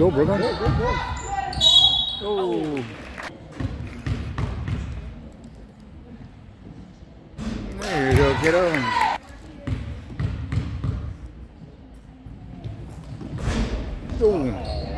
Go, Brooklyn. Go. Oh. There you go, kiddo. Oh.